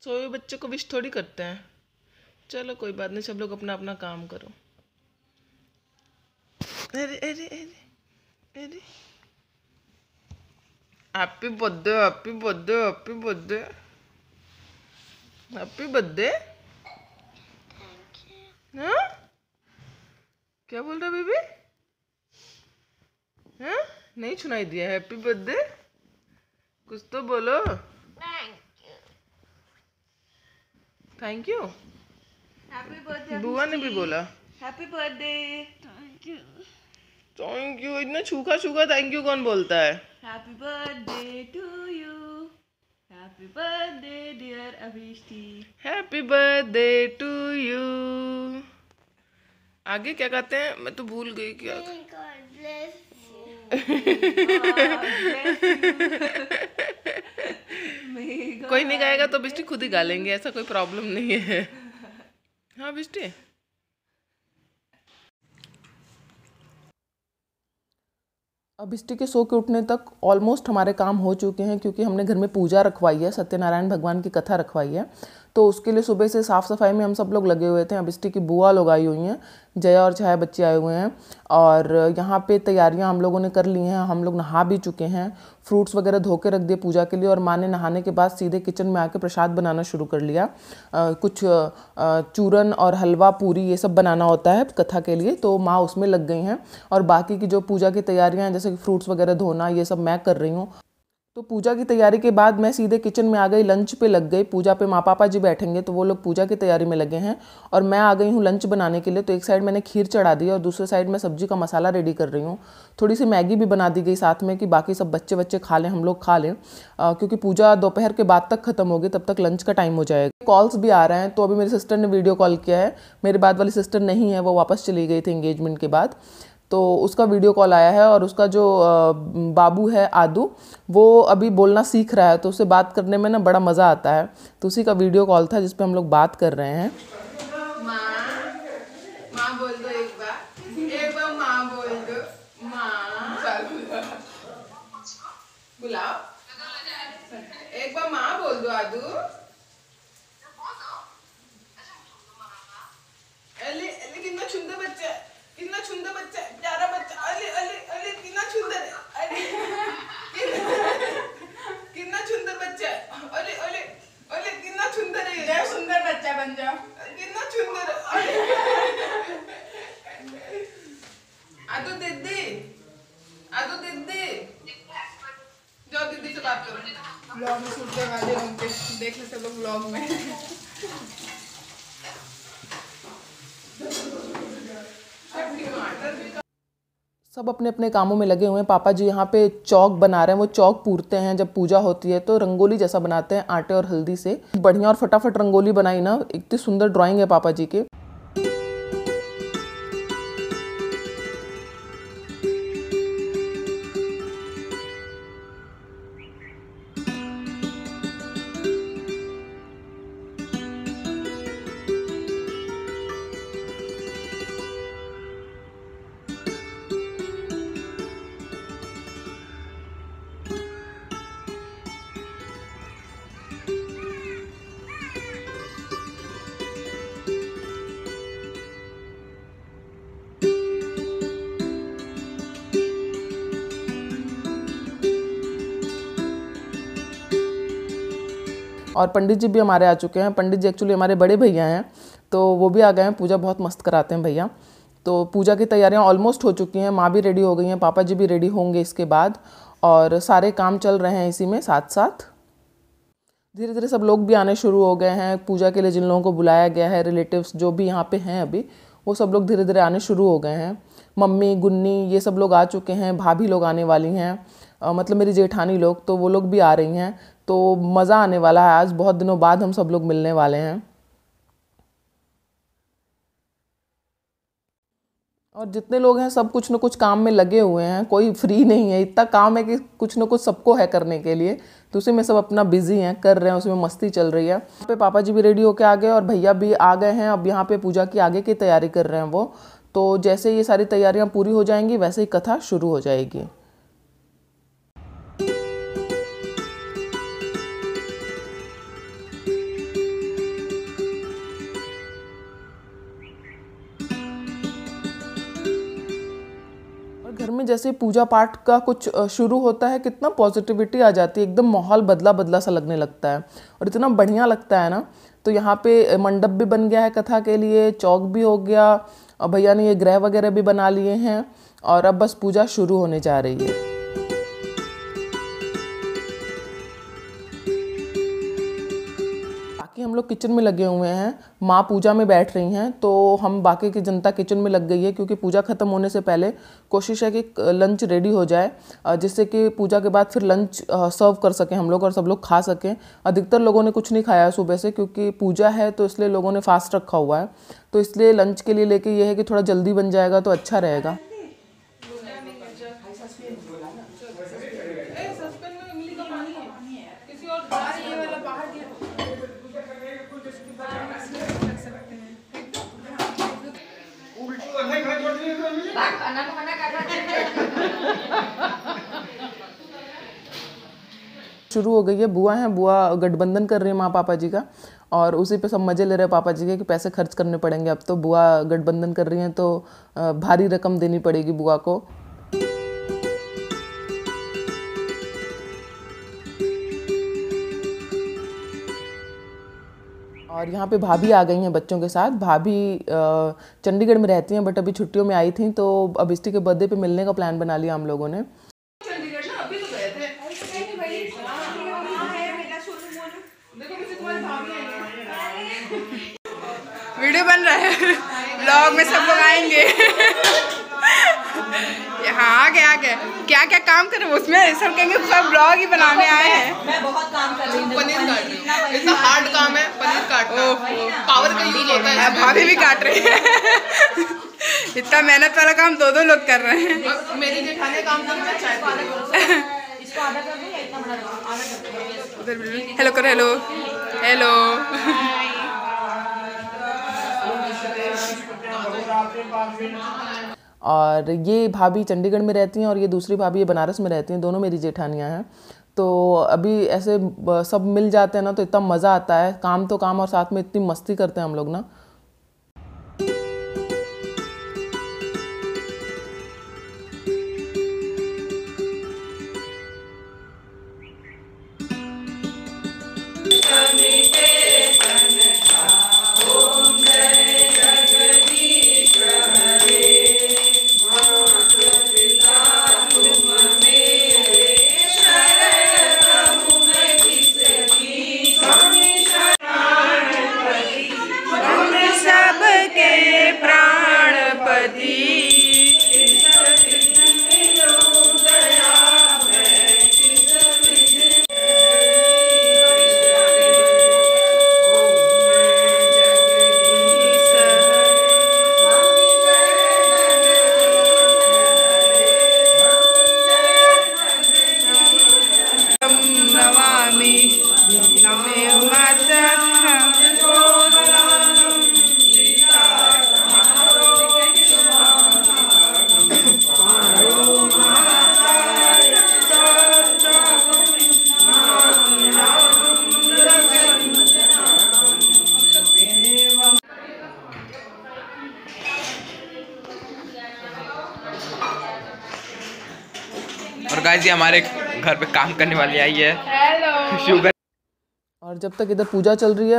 सोए हुए बच्चों को विश थोड़ी करते हैं। चलो कोई बात नहीं, सब लोग अपना अपना काम करो। अरे अरे अरे अरे, happy birthday happy birthday happy birthday happy birthday. हाँ, क्या बोल रहा बेबी? हाँ, नहीं सुनाई दिया। हैप्पी बर्थडे कुछ तो बोलो। Thank you. हैप्पी बर्थडे बुआ ने भी बोला हैप्पी बर्थडे। Thank you. इतना सूखा सूखा थैंक यू कौन बोलता है? Happy birthday to you, happy birthday dear Abhishti. Happy birthday to you. आगे क्या कहते हैं? मैं तो भूल गई क्या। कोई नहीं गाएगा तो बिस्टी खुद ही गा लेंगे, ऐसा कोई प्रॉब्लम नहीं है। हाँ बिस्टी। अब बिस्टी के सो के उठने तक ऑलमोस्ट हमारे काम हो चुके हैं, क्योंकि हमने घर में पूजा रखवाई है, सत्यनारायण भगवान की कथा रखवाई है। तो उसके लिए सुबह से साफ़ सफाई में हम सब लोग लगे हुए थे। अब बिस्टी की बुआ लोग आई हुई हैं, जया और छाया बच्चे आए हुए हैं, और यहाँ पे तैयारियाँ हम लोगों ने कर ली हैं। हम लोग नहा भी चुके हैं, फ्रूट्स वगैरह धो के रख दिए पूजा के लिए, और माँ ने नहाने के बाद सीधे किचन में आके प्रसाद बनाना शुरू कर लिया। कुछ चूरन और हलवा पूरी ये सब बनाना होता है कथा के लिए, तो माँ उसमें लग गई हैं। और बाकी की जो पूजा की तैयारियाँ हैं, जैसे कि फ्रूट्स वगैरह धोना, ये सब मैं कर रही हूँ। तो पूजा की तैयारी के बाद मैं सीधे किचन में आ गई, लंच पे लग गई। पूजा पे माँ पापा जी बैठेंगे तो वो लोग पूजा की तैयारी में लगे हैं, और मैं आ गई हूँ लंच बनाने के लिए। तो एक साइड मैंने खीर चढ़ा दी और दूसरे साइड में सब्जी का मसाला रेडी कर रही हूँ। थोड़ी सी मैगी भी बना दी गई साथ में, कि बाकी सब बच्चे बच्चे खा लें, हम लोग खा लें, क्योंकि पूजा दोपहर के बाद तक खत्म होगी, तब तक लंच का टाइम हो जाएगा। कॉल्स भी आ रहे हैं, तो अभी मेरी सिस्टर ने वीडियो कॉल किया है। मेरे बाद वाली सिस्टर नहीं है, वो वापस चली गई थी एंगेजमेंट के बाद, तो उसका वीडियो कॉल आया है। और उसका जो बाबू है आदू, वो अभी बोलना सीख रहा है, तो उससे बात करने में ना बड़ा मज़ा आता है। तो उसी का वीडियो कॉल था जिस पे हम लोग बात कर रहे हैं। माँ बोल दो एक बार माँ बोल दो। माँ बुलाओ एक बार, माँ बोल दो आदू। अली अली कितना सुंदर बच्चा है, कितना सुंदर बच्चा है, प्यारा बच्चा। अली अली अली कितना सुंदर है, अली कितना सुंदर बच्चा है। अली अली अली कितना सुंदर है, जय सुंदर बच्चा बन जाओ, कितना सुंदर है। आदू दीदी, आदू दीदी, जाओ दीदी से बात करो। व्लॉग में शूट करवा दे उनके, देख ले सब लोग व्लॉग में। सब अपने अपने कामों में लगे हुए हैं। पापा जी यहाँ पे चौक बना रहे हैं। वो चौक पूरते हैं जब पूजा होती है, तो रंगोली जैसा बनाते हैं आटे और हल्दी से। बढ़िया और फटाफट रंगोली बनाई ना, इतनी सुंदर ड्राइंग है पापा जी के। और पंडित जी भी हमारे आ चुके हैं। पंडित जी एक्चुअली हमारे बड़े भैया हैं, तो वो भी आ गए हैं। पूजा बहुत मस्त कराते हैं भैया। तो पूजा की तैयारियां ऑलमोस्ट हो चुकी हैं। माँ भी रेडी हो गई हैं, पापा जी भी रेडी होंगे इसके बाद, और सारे काम चल रहे हैं इसी में साथ साथ। धीरे धीरे सब लोग भी आने शुरू हो गए हैं। पूजा के लिए जिन लोगों को बुलाया गया है, रिलेटिव्स जो भी यहाँ पे हैं अभी, वो सब लोग धीरे धीरे आने शुरू हो गए हैं। मम्मी गुन्नी ये सब लोग आ चुके हैं। भाभी लोग आने वाली हैं, मतलब मेरी जेठानी लोग, तो वो लोग भी आ रही हैं। तो मज़ा आने वाला है। आज बहुत दिनों बाद हम सब लोग मिलने वाले हैं। और जितने लोग हैं सब कुछ न कुछ काम में लगे हुए हैं, कोई फ्री नहीं है। इतना काम है कि कुछ न कुछ सबको है करने के लिए, तो उसी में सब अपना बिजी हैं, कर रहे हैं, उसमें मस्ती चल रही है। यहाँ पे पापा जी भी रेडी होके आ गए और भैया भी आ गए हैं। अब यहाँ पे पूजा की आगे की तैयारी कर रहे हैं वो। तो जैसे ये सारी तैयारियाँ पूरी हो जाएंगी, वैसे ही कथा शुरू हो जाएगी। में जैसे पूजा पाठ का कुछ शुरू होता है, कितना पॉजिटिविटी आ जाती है, एकदम माहौल बदला बदला सा लगने लगता है और इतना बढ़िया लगता है ना। तो यहाँ पे मंडप भी बन गया है कथा के लिए, चौक भी हो गया और भैया ने ये ग्रह वगैरह भी बना लिए हैं और अब बस पूजा शुरू होने जा रही है। बाकी हम लोग किचन में लगे हुए हैं, माँ पूजा में बैठ रही हैं तो हम बाकी की जनता किचन में लग गई है, क्योंकि पूजा ख़त्म होने से पहले कोशिश है कि लंच रेडी हो जाए, जिससे कि पूजा के बाद फिर लंच सर्व कर सकें हम लोग और सब लोग खा सकें। अधिकतर लोगों ने कुछ नहीं खाया सुबह से, क्योंकि पूजा है तो इसलिए लोगों ने फास्ट रखा हुआ है, तो इसलिए लंच के लिए लेके ये है कि थोड़ा जल्दी बन जाएगा तो अच्छा रहेगा। शुरू हो गई है। बुआ हैं, बुआ गठबंधन कर रही है माँ पापा जी का और उसी पे सब मज़े ले रहे हैं पापा जी के कि पैसे खर्च करने पड़ेंगे। अब तो बुआ गठबंधन कर रही हैं तो भारी रकम देनी पड़ेगी बुआ को। और यहाँ पे भाभी आ गई हैं बच्चों के साथ। भाभी चंडीगढ़ में रहती हैं बट अभी छुट्टियों में आई थी, तो अब इष्टि के बर्थडे पे मिलने का प्लान बना लिया हम लोगों ने। वीडियो बन रहा है, ब्लॉग में सब लोग आएंगे। हाँ आ गए क्या क्या काम कर रहे हो उसमें, सब कहेंगे सब ब्लॉग ही बनाने आए हैं। मैं बहुत काम कर रही हूँ, पनीर काट रही हूँ, इतना हार्ड काम है पनीर काटना, पावर का यूज होता है। भाभी भी काट रही है। इतना मेहनत वाला काम दो लोग कर रहे हैं। अब मेरी जेठानी काम कर रही है। इसको आधा कर दूँ या इतना बड़ा रखूँ? आधा कर दूँ। हेलो करो, हेलो हेलो। और ये भाभी चंडीगढ़ में रहती हैं और ये दूसरी भाभी ये बनारस में रहती हैं, दोनों मेरी जेठानियाँ हैं। तो अभी ऐसे सब मिल जाते हैं ना तो इतना मज़ा आता है, काम तो काम और साथ में इतनी मस्ती करते हैं हम लोग ना। और गाइस ये हमारे घर पे काम करने वाली आई है। Hello sugar. और जब तक इधर पूजा चल रही है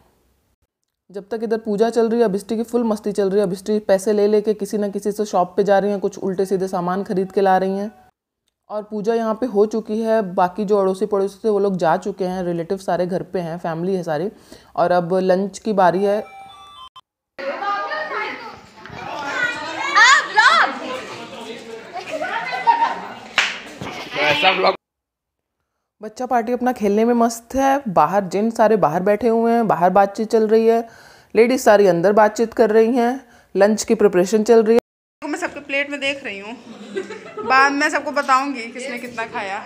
अभिष्टि की फुल मस्ती चल रही है। अभिष्टि पैसे ले लेके किसी ना किसी से शॉप पे जा रही हैं, कुछ उल्टे सीधे सामान खरीद के ला रही हैं। और पूजा यहाँ पे हो चुकी है, बाकी जो अड़ोसी पड़ोसी थे वो लोग जा चुके हैं, रिलेटिव सारे घर पे हैं, फैमिली है सारी। और अब लंच की बारी है। बच्चा पार्टी अपना खेलने में मस्त है। बाहर जेंट्स सारे बाहर बैठे हुए हैं, बाहर बातचीत चल रही है, लेडीज सारी अंदर बातचीत कर रही हैं, लंच की प्रिपरेशन चल रही है। मैं सबके प्लेट में देख रही हूँ, बाद में सबको बताऊंगी किसने कितना खाया।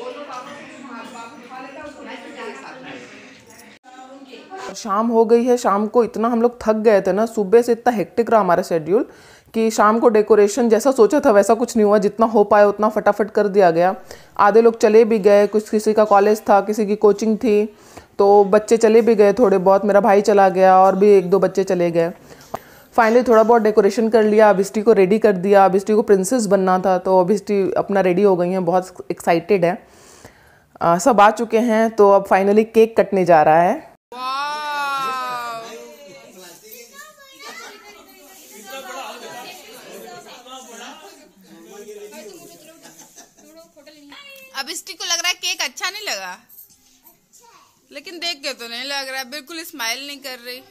शाम हो गई है, शाम को इतना हम लोग थक गए थे ना, सुबह से इतना हेक्टिक रहा हमारा शेड्यूल कि शाम को डेकोरेशन जैसा सोचा था वैसा कुछ नहीं हुआ। जितना हो पाया उतना फटाफट कर दिया गया। आधे लोग चले भी गए, कुछ किसी का कॉलेज था, किसी की कोचिंग थी, तो बच्चे चले भी गए थोड़े बहुत। मेरा भाई चला गया और भी 1-2 बच्चे चले गए। फाइनली थोड़ा बहुत डेकोरेशन कर लिया, अभिष्टि को रेडी कर दिया। अभिष्टि को प्रिंसेस बनना था तो अभिष्टि अपना रेडी हो गई हैं, बहुत एक्साइटेड है। सब आ चुके हैं तो अब फाइनली केक कटने जा रहा है। अभिष्टि को लग रहा है केक अच्छा नहीं लगा, लेकिन देख के तो नहीं लग रहा, बिल्कुल स्माइल नहीं कर रही।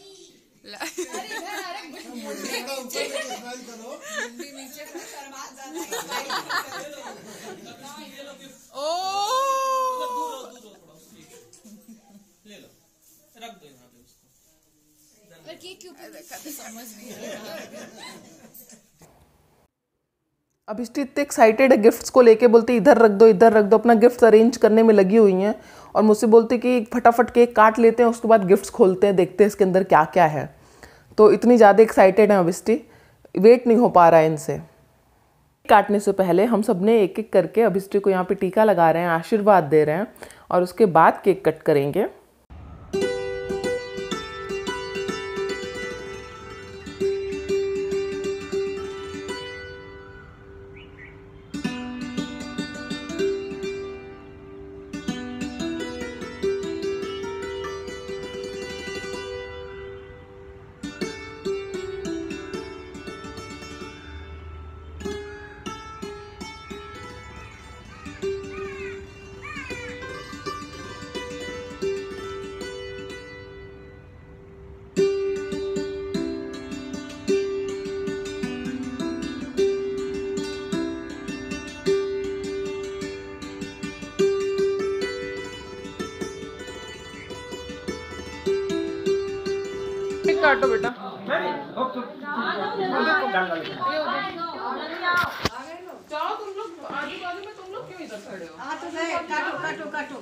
अभिष्टि इतने एक्साइटेड है गिफ्ट्स को लेके, बोलती इधर रख दो इधर रख दो, अपना गिफ्ट्स अरेंज करने में लगी हुई हैं। और मुझसे बोलती कि फटाफट केक काट लेते हैं, उसके बाद गिफ्ट्स खोलते हैं, देखते हैं इसके अंदर क्या क्या है। तो इतनी ज़्यादा एक्साइटेड है अभिष्टि, वेट नहीं हो पा रहा है इनसे। काटने से पहले हम सब ने एक एक करके अभिष्टि को यहाँ पे टीका लगा रहे हैं, आशीर्वाद दे रहे हैं और उसके बाद केक कट करेंगे। काटो बेटा, जाओ तुम लोग आजू बाजू में, तुम लोग क्यों इधर खड़े हो? काटो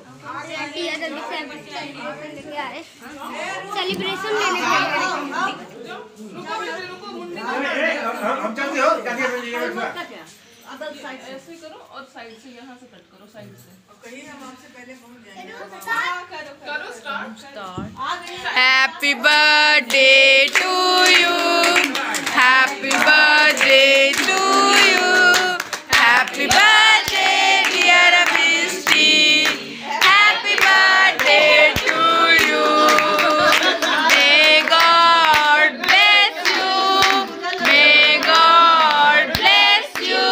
सेलिब्रेशन लेने हम चलते हो ऐसे करो और साइड से, यहाँ से कट करो, साइड से। कहीं हम आपसे पहले पहुंच जाएंगे। करो start. Happy birthday to you, happy birthday to you, happy birthday dear Abhishti, happy birthday to you, may God bless you, may God bless you.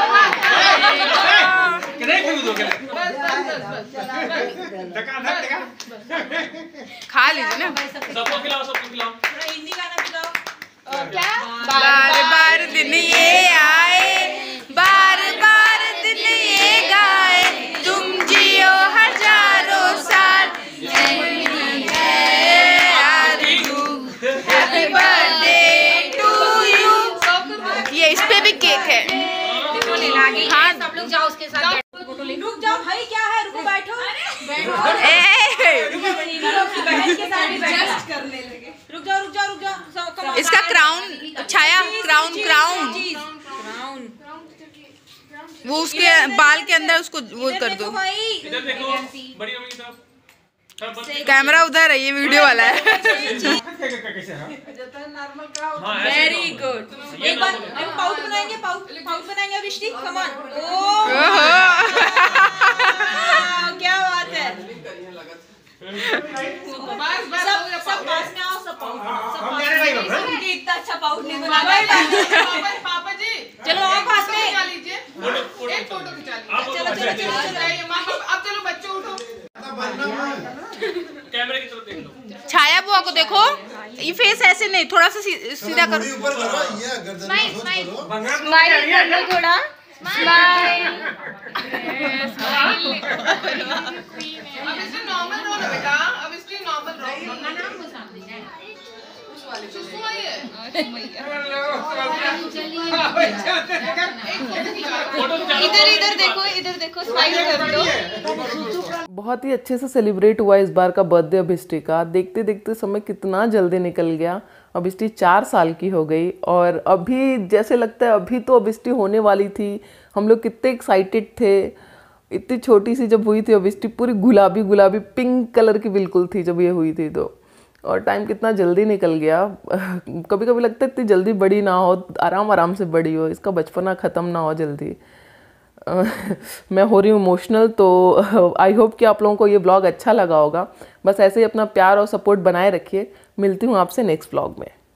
खा लीजिए ना, सबको खिलाओ हिंदी गाना खिलाओ। क्या बार बार दिन ये आए, बार बार दिन ये गाए, तुम जियो हजारों साल, हैप्पी बर्थडे टू यू। ये इस पे भी केक है। हाँ सब लोग जाओ उसके साथ। रुक जाओ भाई, क्या है, रुको बैठो। रुक जाओ। इसका क्राउन, छाया क्राउन, वो उसके बाल के अंदर उसको वो कर दो। इधर देखो, बड़ी मम्मी की तरफ। कैमरा उधर है, ये वीडियो वाला है। Very good. एक बार हम पाउट बनाएंगे, पाउट बनाएंगे अभिष्टि, कम ऑन। क्या बात है। सब पास में आओ, सब पाउट। इतना अच्छा पाउट नहीं बना पापा जी चलो आओ पास में। एक फोटो खिंचा लीजिए। चलो अब चलो बच्चे उठो। कैमरे की तरफ देख लो। छाया बुआ को देखो, ये फेस ऐसे नहीं, थोड़ा सा सीधा करो। स्माइल कर थोड़ा स्माइल। अब इसमें नॉर्मल रोल है बेटा, अब इसमें नॉर्मल रोल। इधर देखो स्माइल कर दो। बहुत ही अच्छे से सेलिब्रेट हुआ इस बार का बर्थडे अभिष्टि का। देखते देखते समय कितना जल्दी निकल गया। अभिष्टि 4 साल की हो गई और अभी जैसे लगता है अभी तो अभिष्टि होने वाली थी। हम लोग कितने एक्साइटेड थे। इतनी छोटी सी जब हुई थी अभिष्टि, पूरी गुलाबी पिंक कलर की बिल्कुल थी जब ये हुई थी तो। और टाइम कितना जल्दी निकल गया। कभी कभी लगता है इतनी जल्दी बड़ी ना हो, आराम आराम से बड़ी हो, इसका बचपना ख़त्म ना हो जल्दी। मैं हो रही हूँ इमोशनल। तो आई होप कि आप लोगों को ये ब्लॉग अच्छा लगा होगा। बस ऐसे ही अपना प्यार और सपोर्ट बनाए रखिए। मिलती हूँ आपसे नेक्स्ट ब्लॉग में।